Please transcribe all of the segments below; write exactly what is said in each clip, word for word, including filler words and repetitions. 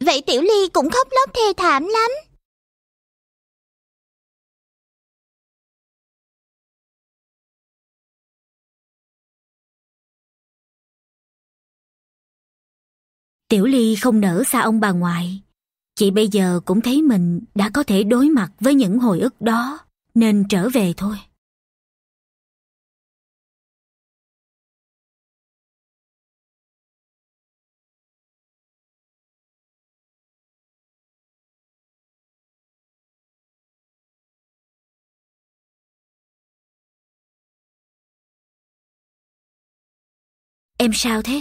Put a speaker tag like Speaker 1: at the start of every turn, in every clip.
Speaker 1: Vậy Tiểu Ly cũng khóc lóc thê thảm lắm.
Speaker 2: Tiểu Ly không nỡ xa ông bà ngoại. Chị bây giờ cũng thấy mình đã có thể đối mặt với những hồi ức đó, nên trở về thôi. Em sao thế?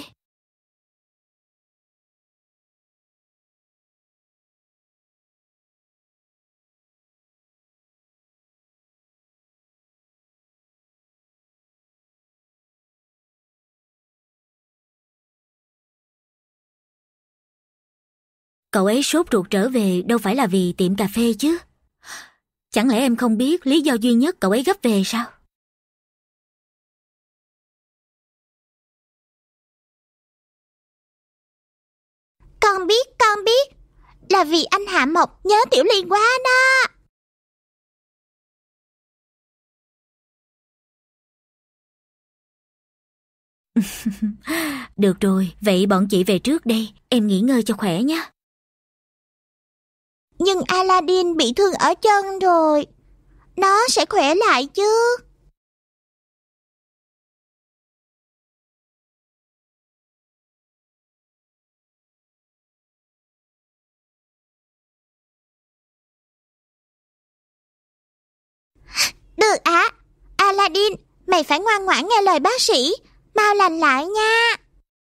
Speaker 2: Cậu ấy sốt ruột trở về đâu phải là vì tiệm cà phê chứ. Chẳng lẽ em không biết lý do duy nhất cậu ấy gấp về sao?
Speaker 1: Con biết, con biết. Là vì anh Hạ Mộc nhớ Tiểu Ly quá đó.
Speaker 2: Được rồi, vậy bọn chị về trước đây. Em nghỉ ngơi cho khỏe nhé.
Speaker 1: Nhưng Aladdin bị thương ở chân rồi. Nó sẽ khỏe lại chứ? Được ạ. À? Aladdin, mày phải ngoan ngoãn nghe lời bác sĩ. Mau lành lại nha.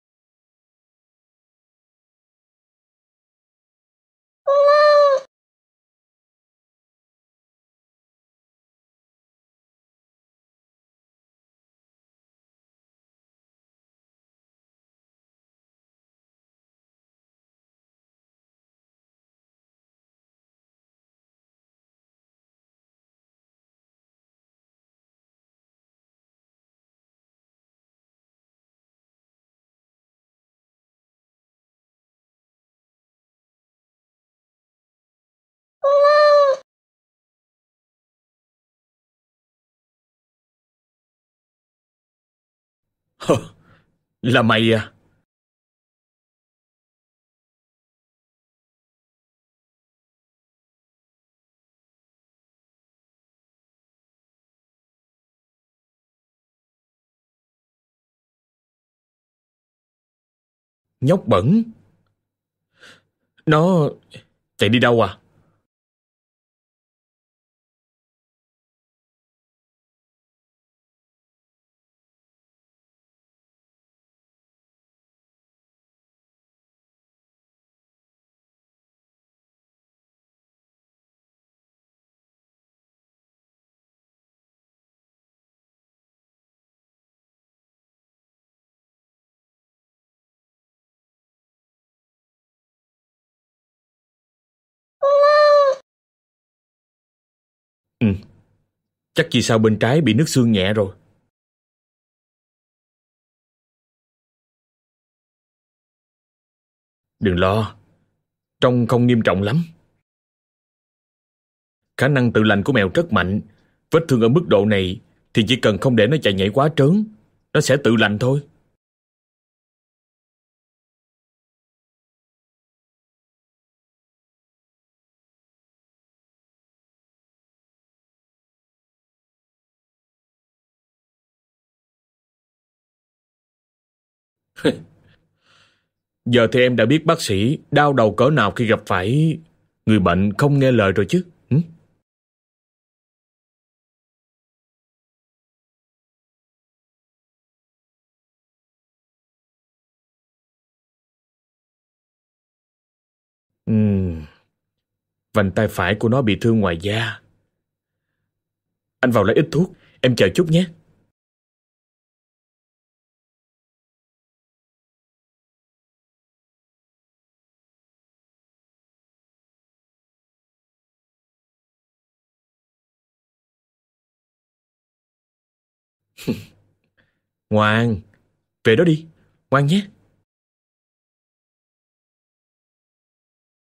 Speaker 3: Hơ, là mày à? Nhóc bẩn. Nó chạy đi đâu à? Ừ, chắc chị sao bên trái bị nứt xương nhẹ rồi. Đừng lo, trông không nghiêm trọng lắm. Khả năng tự lành của mèo rất mạnh. Vết thương ở mức độ này thì chỉ cần không để nó chạy nhảy quá trớn, nó sẽ tự lành thôi. Giờ thì em đã biết bác sĩ đau đầu cỡ nào khi gặp phải người bệnh không nghe lời rồi chứ. Ừ? Ừm, vành tay phải của nó bị thương ngoài da. Anh vào lấy ít thuốc, em chờ chút nhé. Ngoan, về đó đi, ngoan nhé.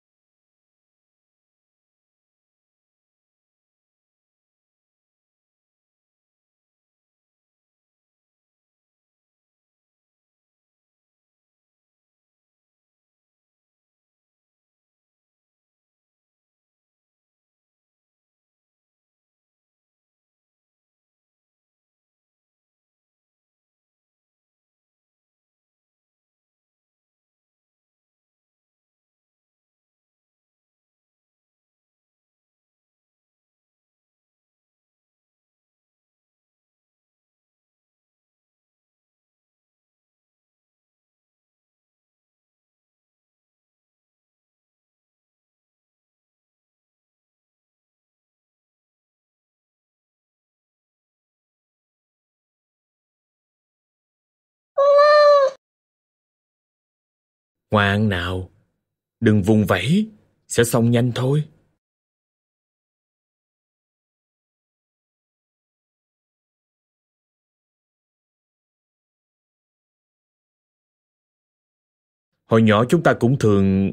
Speaker 3: Ngoan nào, đừng vùng vẫy, sẽ xong nhanh thôi. Hồi nhỏ chúng ta cũng thường...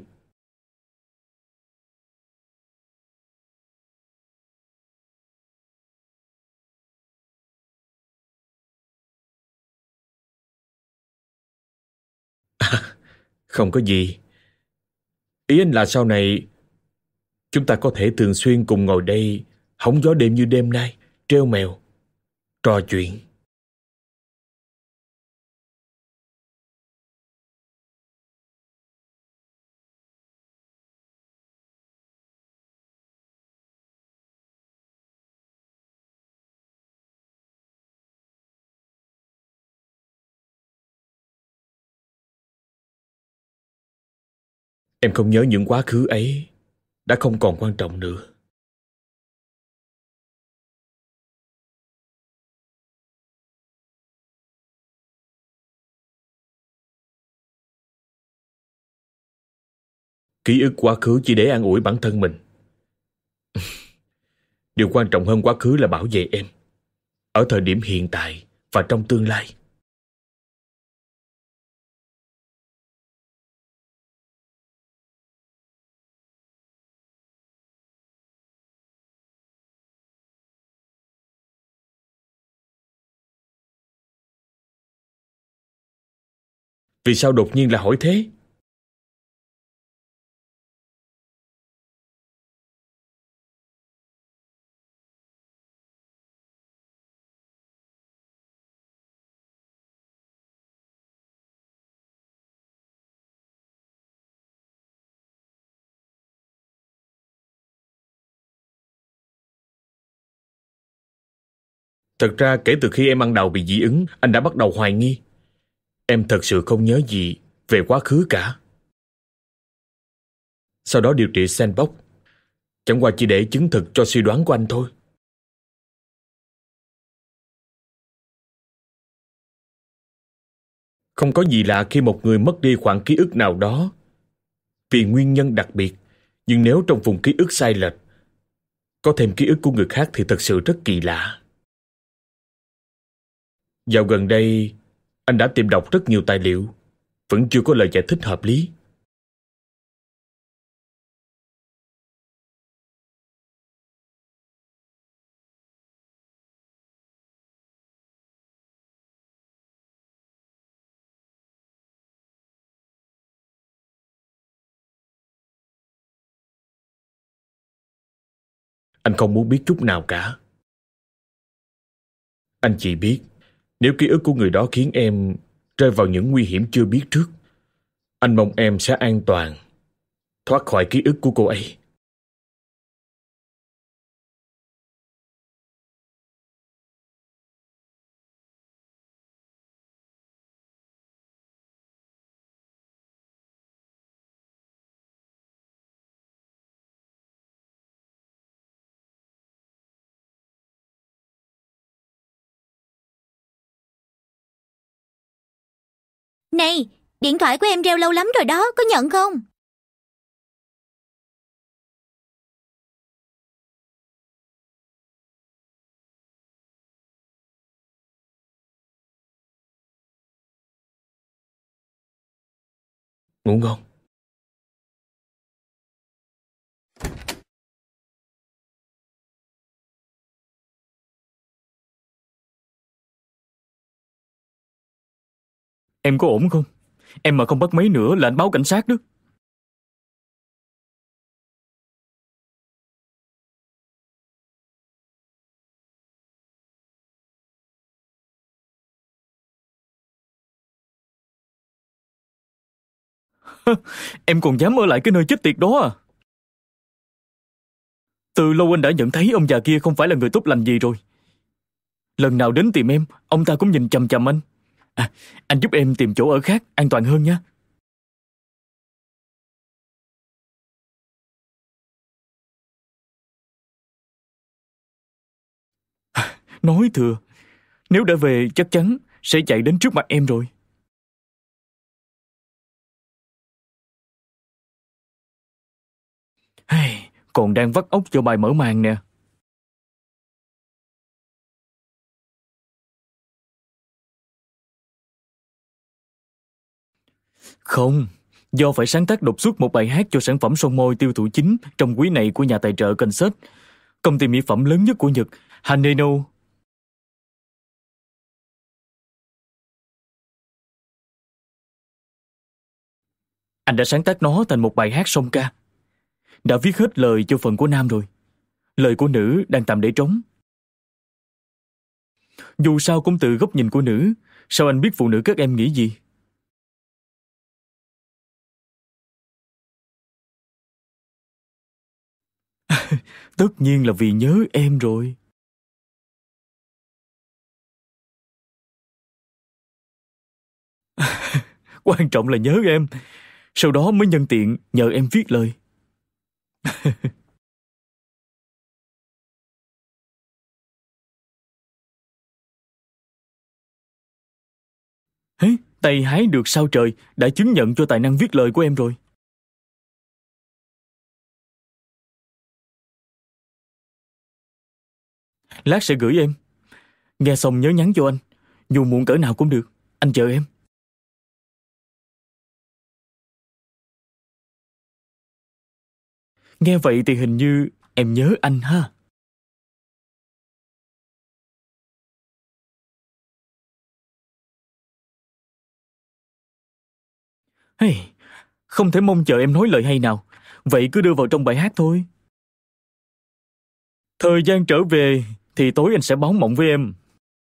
Speaker 3: Không có gì. Ý anh là sau này chúng ta có thể thường xuyên cùng ngồi đây hóng gió đêm như đêm nay, treo mèo, trò chuyện. Em không nhớ những quá khứ ấy đã không còn quan trọng nữa. Ký ức quá khứ chỉ để an ủi bản thân mình. Điều quan trọng hơn quá khứ là bảo vệ em ở thời điểm hiện tại và trong tương lai. Vì sao đột nhiên là hỏi thế? Thật ra kể từ khi em ăn đầu bị dị ứng, anh đã bắt đầu hoài nghi. Em thật sự không nhớ gì về quá khứ cả. Sau đó điều trị Sandbox chẳng qua chỉ để chứng thực cho suy đoán của anh thôi. Không có gì lạ khi một người mất đi khoảng ký ức nào đó vì nguyên nhân đặc biệt, nhưng nếu trong vùng ký ức sai lệch có thêm ký ức của người khác thì thật sự rất kỳ lạ. Dạo gần đây, anh đã tìm đọc rất nhiều tài liệu, vẫn chưa có lời giải thích hợp lý. Anh không muốn biết chút nào cả. Anh chỉ biết, nếu ký ức của người đó khiến em rơi vào những nguy hiểm chưa biết trước, anh mong em sẽ an toàn, thoát khỏi ký ức của cô ấy.
Speaker 2: Này, điện thoại của em reo lâu lắm rồi đó, có nhận không?
Speaker 3: Ngủ ngon.
Speaker 4: Em có ổn không? Em mà không bắt máy nữa là anh báo cảnh sát đó. Em còn dám ở lại cái nơi chết tiệt đó à? Từ lâu anh đã nhận thấy ông già kia không phải là người tốt lành gì rồi. Lần nào đến tìm em, ông ta cũng nhìn chằm chằm anh. À, anh giúp em tìm chỗ ở khác an toàn hơn nhé. Nói thừa, nếu đã về chắc chắn sẽ chạy đến trước mặt em rồi. còn đang vắt óc cho bài mở màn nè. Không, do phải sáng tác đột xuất một bài hát cho sản phẩm son môi tiêu thụ chính trong quý này của nhà tài trợ Kansas, công ty mỹ phẩm lớn nhất của Nhật, Haneno. Anh đã sáng tác nó thành một bài hát song ca. Đã viết hết lời cho phần của nam rồi. Lời của nữ đang tạm để trống. Dù sao cũng từ góc nhìn của nữ, sao anh biết phụ nữ các em nghĩ gì? Tất nhiên là vì nhớ em rồi. Quan trọng là nhớ em, sau đó mới nhân tiện nhờ em viết lời. Hế, tay hái được sao trời đã chứng nhận cho tài năng viết lời của em rồi. Lát sẽ gửi em. Nghe xong nhớ nhắn cho anh. Dù muộn cỡ nào cũng được. Anh chờ em. Nghe vậy thì hình như em nhớ anh ha. Hey, không thể mong chờ em nói lời hay nào. Vậy cứ đưa vào trong bài hát thôi. Thời gian trở về thì tối anh sẽ báo mộng với em.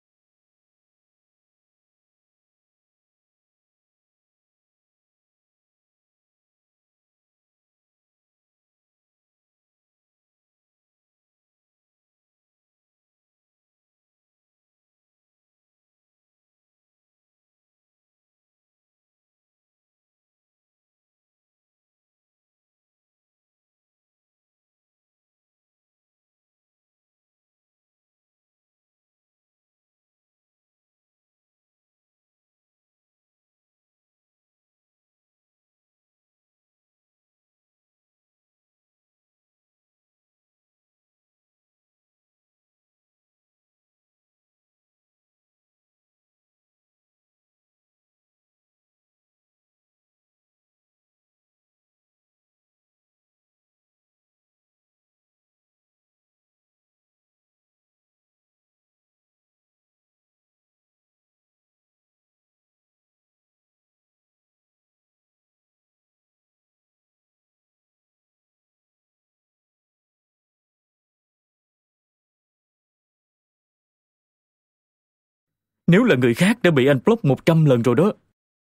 Speaker 4: Nếu là người khác đã bị anh block một trăm lần rồi đó.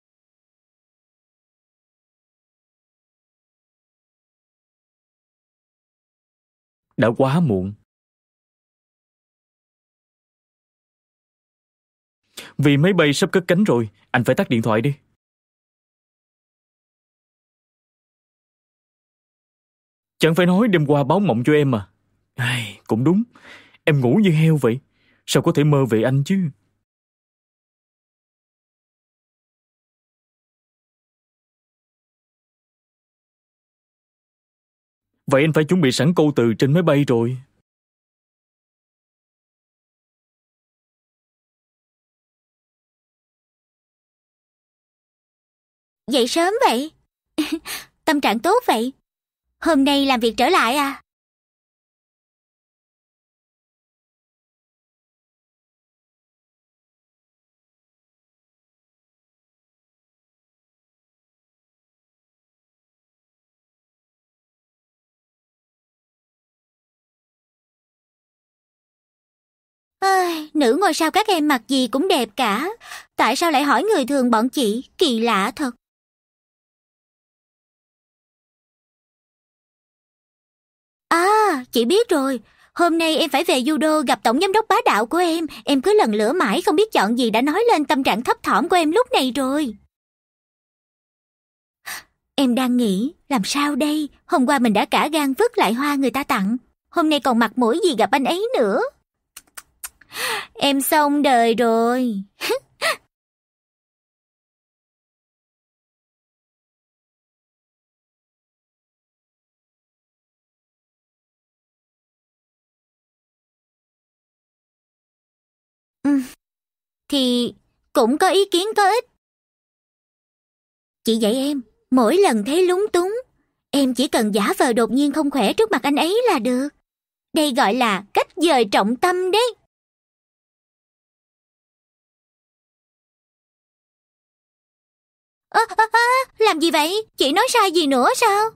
Speaker 4: Đã quá muộn. Vì máy bay sắp cất cánh rồi, anh phải tắt điện thoại đi. Chẳng phải nói đêm qua báo mộng cho em à. Ai, cũng đúng. Em ngủ như heo vậy. Sao có thể mơ về anh chứ? Vậy anh phải chuẩn bị sẵn câu từ trên máy bay rồi.
Speaker 1: Dậy sớm vậy? Tâm trạng tốt vậy? Hôm nay làm việc trở lại à? Ơi, nữ ngôi sao các em mặc gì cũng đẹp cả. Tại sao lại hỏi người thường bọn chị? Kỳ lạ thật. À, chị biết rồi. Hôm nay em phải về judo gặp tổng giám đốc bá đạo của em. Em cứ lần lữa mãi không biết chọn gì đã nói lên tâm trạng thấp thỏm của em lúc này rồi. Em đang nghĩ, làm sao đây? Hôm qua mình đã cả gan vứt lại hoa người ta tặng. Hôm nay còn mặt mũi gì gặp anh ấy nữa. Em xong đời rồi. thì cũng có ý kiến có ích. Chị dạy em, mỗi lần thấy lúng túng, em chỉ cần giả vờ đột nhiên không khỏe trước mặt anh ấy là được. Đây gọi là cách dời trọng tâm đấy. Ơ, ơ, ơ, làm gì vậy? Chị nói sai gì nữa sao?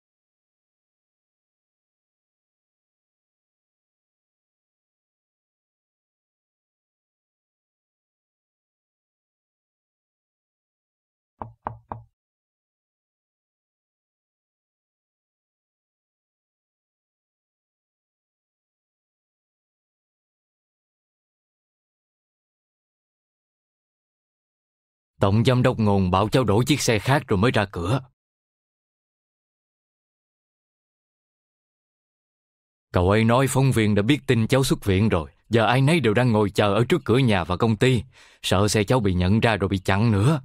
Speaker 5: Tổng giám đốc Ngôn bảo cháu đổ chiếc xe khác rồi mới ra cửa. Cậu ấy nói phóng viên đã biết tin cháu xuất viện rồi. Giờ ai nấy đều đang ngồi chờ ở trước cửa nhà và công ty, sợ xe cháu bị nhận ra rồi bị chặn nữa.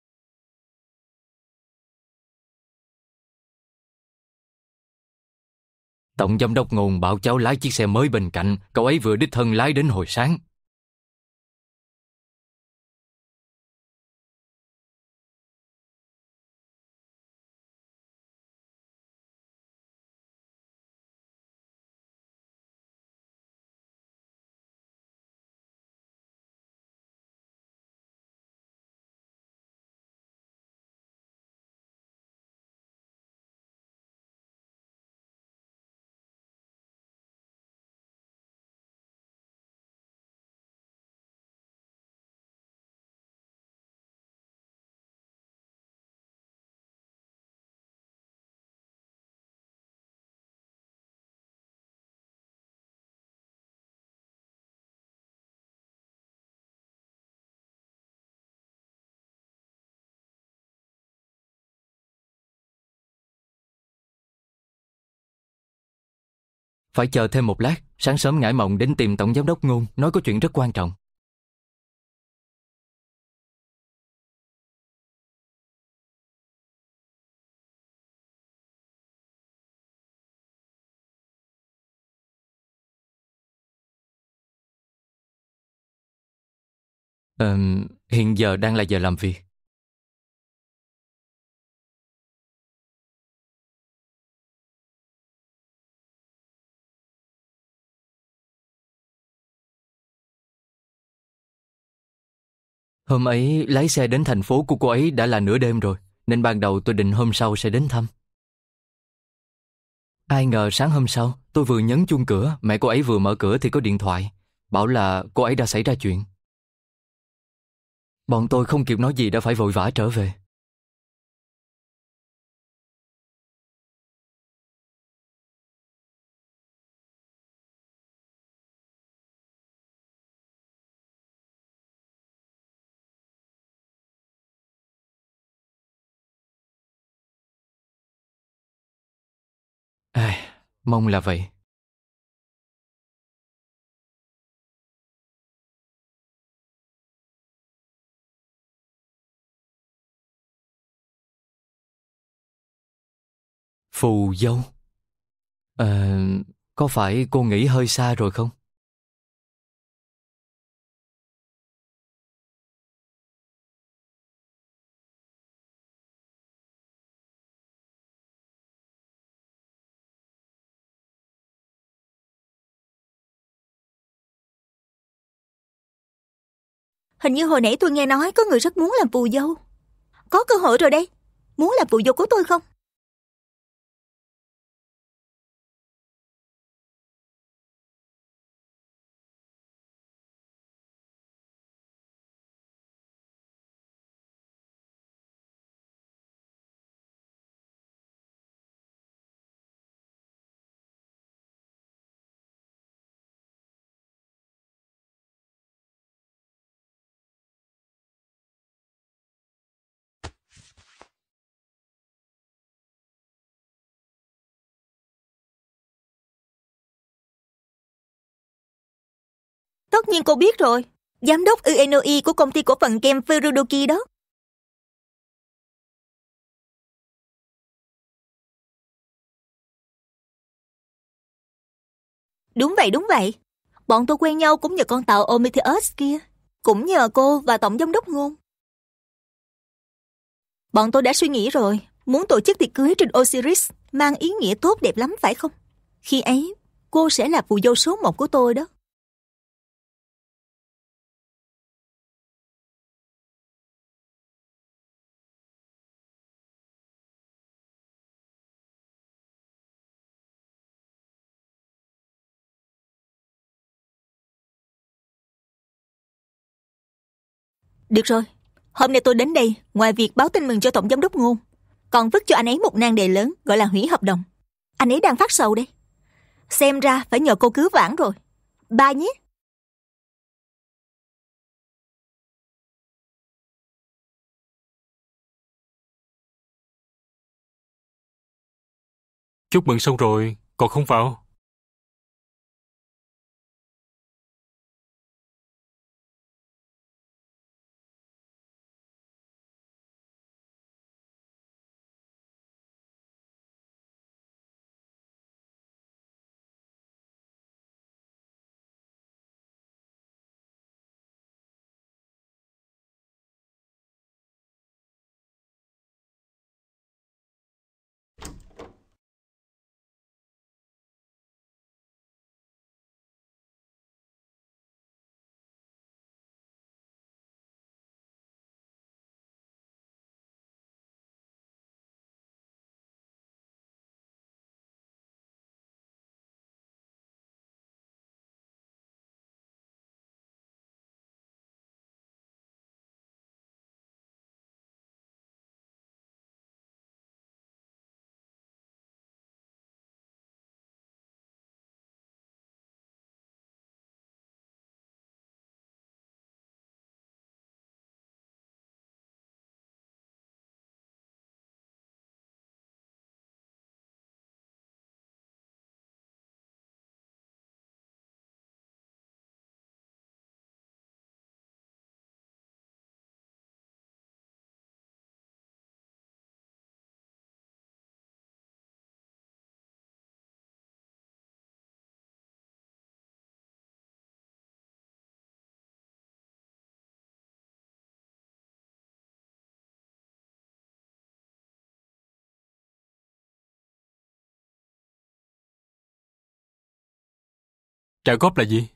Speaker 5: Tổng giám đốc Ngôn bảo cháu lái chiếc xe mới bên cạnh, cậu ấy vừa đích thân lái đến hồi sáng. Phải chờ thêm một lát, sáng sớm Ngải Mộng đến tìm Tổng giám đốc Ngôn, nói có chuyện rất quan trọng. Ờ, hiện giờ đang là giờ làm việc. Hôm ấy lái xe đến thành phố của cô ấy đã là nửa đêm rồi, nên ban đầu tôi định hôm sau sẽ đến thăm. Ai ngờ sáng hôm sau, tôi vừa nhấn chuông cửa, mẹ cô ấy vừa mở cửa thì có điện thoại, bảo là cô ấy đã xảy ra chuyện. Bọn tôi không kịp nói gì đã phải vội vã trở về. À, mong là vậy. Phù dâu. Ờ, có phải cô nghĩ hơi xa rồi không?
Speaker 2: Hình như hồi nãy tôi nghe nói có người rất muốn làm phù dâu. Có cơ hội rồi đây. Muốn làm phù dâu của tôi không? Tất nhiên cô biết rồi. Giám đốc Uenoi của công ty cổ phần kem Furudoki đó. Đúng vậy, đúng vậy. Bọn tôi quen nhau cũng nhờ con tàu Prometheus kia.
Speaker 6: Cũng nhờ cô và Tổng Giám đốc Ngôn. Bọn tôi đã suy nghĩ rồi, muốn tổ chức tiệc cưới trên Osiris mang ý nghĩa tốt đẹp lắm phải không? Khi ấy, cô sẽ là phù dâu số một của tôi đó. Được rồi, hôm nay tôi đến đây, ngoài việc báo tin mừng cho Tổng Giám đốc Ngôn, còn vứt cho anh ấy một nan đề lớn gọi là hủy hợp đồng. Anh ấy đang phát sầu đây. Xem ra phải nhờ cô cứu vãn rồi. Bye nhé.
Speaker 7: Chúc mừng xong rồi, còn không vào? Trả góp là gì?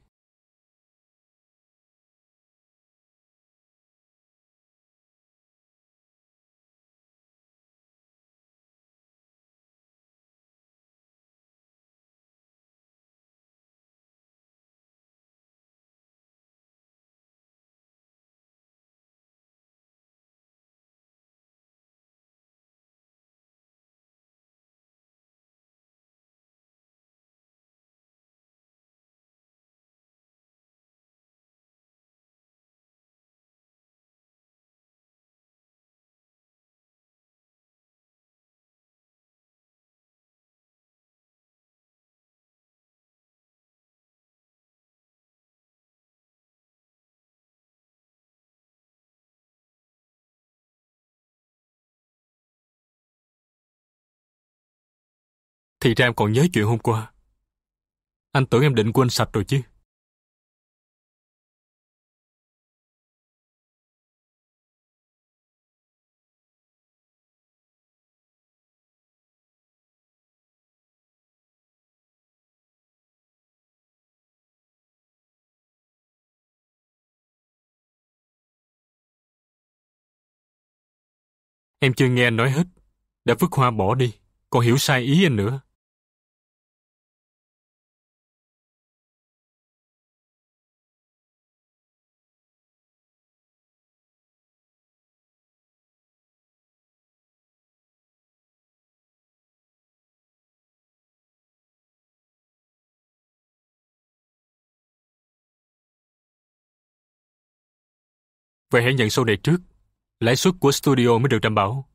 Speaker 7: Thì ra em còn nhớ chuyện hôm qua. Anh tưởng em định quên sạch rồi chứ. Em chưa nghe anh nói hết. Đã vứt hoa bỏ đi. Còn hiểu sai ý anh nữa. Vậy hãy nhận sau này trước. Lãi suất của studio mới được đảm bảo.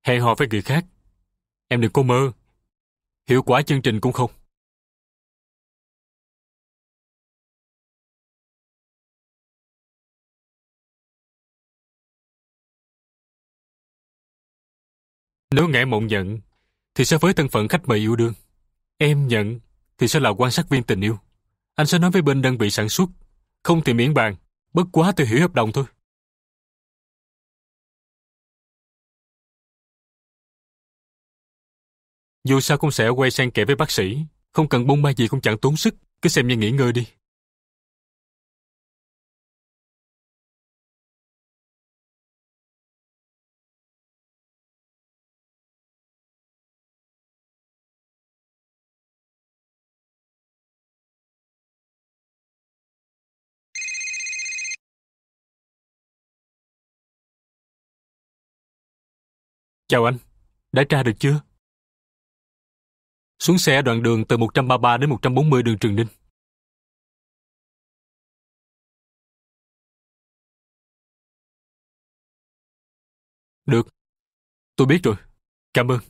Speaker 7: hẹn hò với người khác. Em đừng có mơ. Hiệu quả chương trình cũng không. Nếu ngại mộng nhận, thì sẽ với thân phận khách mời yêu đương. Em nhận, thì sẽ là quan sát viên tình yêu. Anh sẽ nói với bên đơn vị sản xuất, không thì miễn bàn, bất quá tôi hiểu hợp đồng thôi. Dù sao cũng sẽ quay sang kể với bác sĩ, không cần bông ba gì cũng chẳng tốn sức, cứ xem như nghỉ ngơi đi. Chào anh, đã tra được chưa? Xuống xe đoạn đường từ một trăm ba mươi ba đến một trăm bốn mươi đường Trường Ninh. Được, tôi biết rồi. Cảm ơn.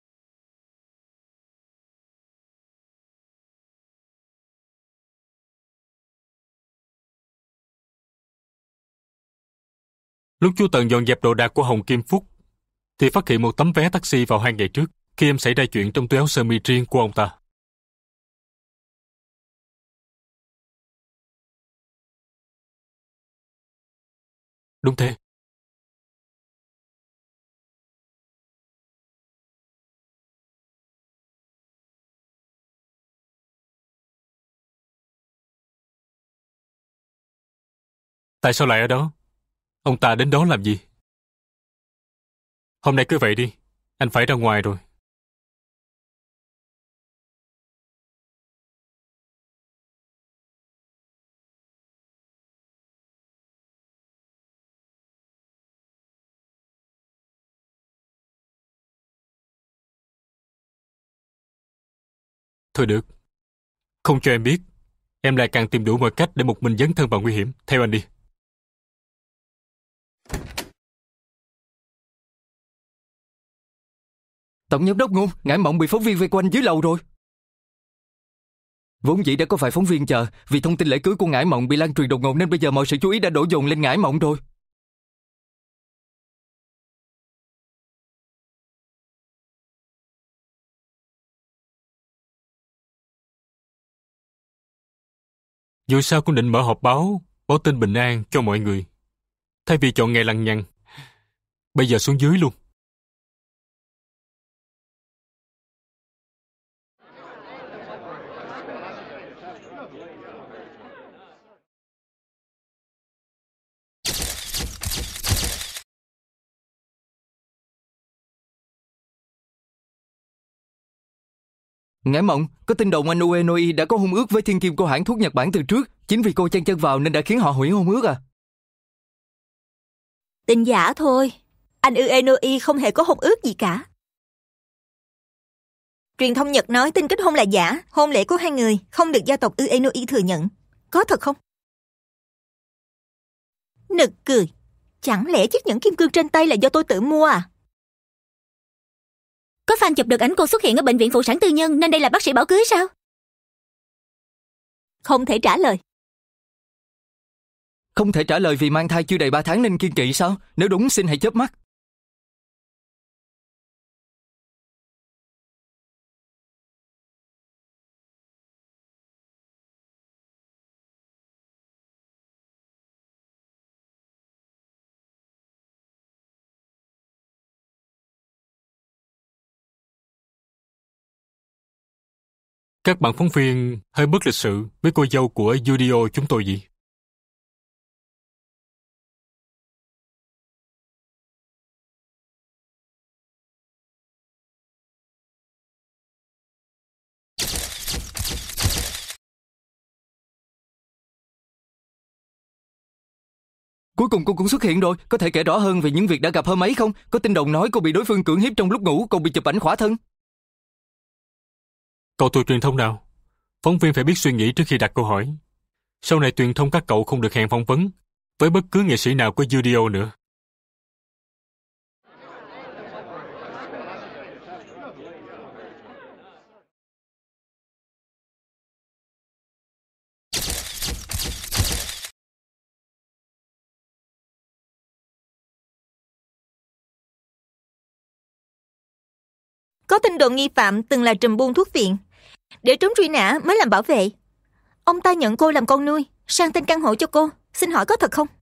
Speaker 7: Lúc chú Tần dọn dẹp đồ đạc của Hồng Kim Phúc, thì phát hiện một tấm vé taxi vào hai ngày trước, khi em xảy ra chuyện trong túi áo sơ mi riêng của ông ta. Đúng thế. Tại sao lại ở đó? Ông ta đến đó làm gì? Hôm nay cứ vậy đi, anh phải ra ngoài rồi. Thôi được, không cho em biết, em lại càng tìm đủ mọi cách để một mình dấn thân vào nguy hiểm. Theo anh đi.
Speaker 5: Tổng giám đốc Ngôn, Ngải Mộng bị phóng viên vây quanh dưới lầu rồi. Vốn dĩ đã có vài phóng viên chờ, vì thông tin lễ cưới của Ngải Mộng bị lan truyền đột ngột nên bây giờ mọi sự chú ý đã đổ dồn lên Ngải Mộng rồi.
Speaker 7: Dù sao cũng định mở họp báo, báo tin bình an cho mọi người. Thay vì chọn ngày lằng nhằng, bây giờ xuống dưới luôn.
Speaker 5: Ngải Mộng, có tin đồn anh Uenoi đã có hôn ước với thiên kim của hãng thuốc Nhật Bản từ trước. Chính vì cô chen chân vào nên đã khiến họ hủy hôn ước à?
Speaker 6: Tin giả thôi. Anh Uenoi không hề có hôn ước gì cả. Truyền thông Nhật nói tin kết hôn là giả, hôn lễ của hai người không được gia tộc Uenoi thừa nhận. Có thật không? Nực cười. Chẳng lẽ chiếc nhẫn kim cương trên tay là do tôi tự mua à?
Speaker 1: Có fan chụp được ảnh cô xuất hiện ở bệnh viện phụ sản tư nhân nên đây là bác sĩ bảo cưới sao?
Speaker 6: Không thể trả lời.
Speaker 5: Không thể trả lời vì mang thai chưa đầy ba tháng nên kiên kỵ sao? Nếu đúng xin hãy chớp mắt.
Speaker 7: Các bạn phóng viên hơi bất lịch sự với cô dâu của Yudio chúng tôi gì?
Speaker 5: Cuối cùng cô cũng xuất hiện rồi. Có thể kể rõ hơn về những việc đã gặp hôm ấy không? Có tin đồn nói cô bị đối phương cưỡng hiếp trong lúc ngủ, còn bị chụp ảnh khỏa thân.
Speaker 7: Cậu thuộc truyền thông nào? Phóng viên phải biết suy nghĩ trước khi đặt câu hỏi. Sau này truyền thông các cậu không được hẹn phỏng vấn với bất cứ nghệ sĩ nào của Yudio nữa.
Speaker 6: Có tin đồn nghi phạm từng là trùm buôn thuốc viện, để trốn truy nã mới làm bảo vệ. Ông ta nhận cô làm con nuôi, sang tên căn hộ cho cô. Xin hỏi có thật không?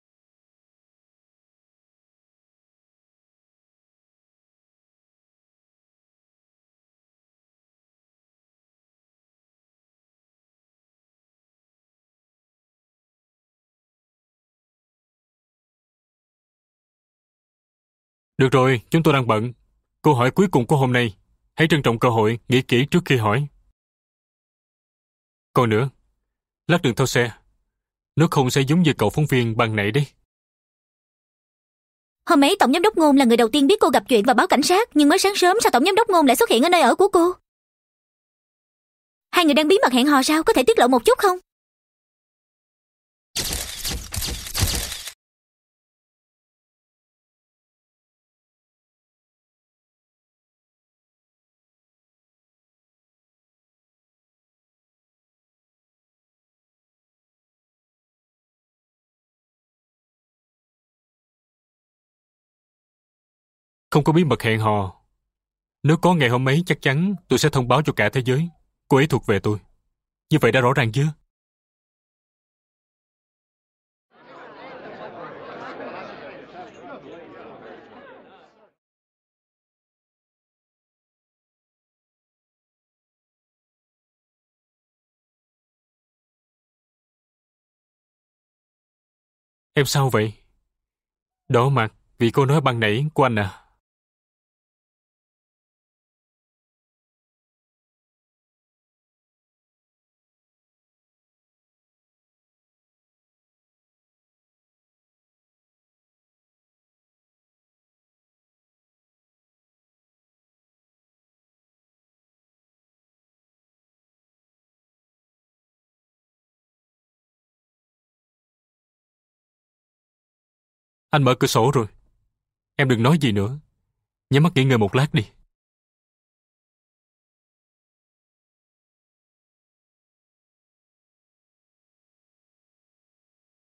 Speaker 7: Được rồi, chúng tôi đang bận. Câu hỏi cuối cùng của hôm nay. Hãy trân trọng cơ hội, nghĩ kỹ trước khi hỏi. Còn nữa, lát đừng thao xe. Nếu không sẽ giống như cậu phóng viên ban nãy đấy.
Speaker 1: Hôm ấy Tổng Giám đốc Ngôn là người đầu tiên biết cô gặp chuyện và báo cảnh sát. Nhưng mới sáng sớm sao Tổng Giám đốc Ngôn lại xuất hiện ở nơi ở của cô? Hai người đang bí mật hẹn hò sao? Có thể tiết lộ một chút không?
Speaker 7: Không có bí mật hẹn hò. Nếu có ngày hôm ấy chắc chắn tôi sẽ thông báo cho cả thế giới. Cô ấy thuộc về tôi. Như vậy đã rõ ràng chưa? Em sao vậy? Đỏ mặt vì cô nói ban nãy của anh à? Anh mở cửa sổ rồi. Em đừng nói gì nữa. Nhắm mắt nghỉ ngơi một lát đi.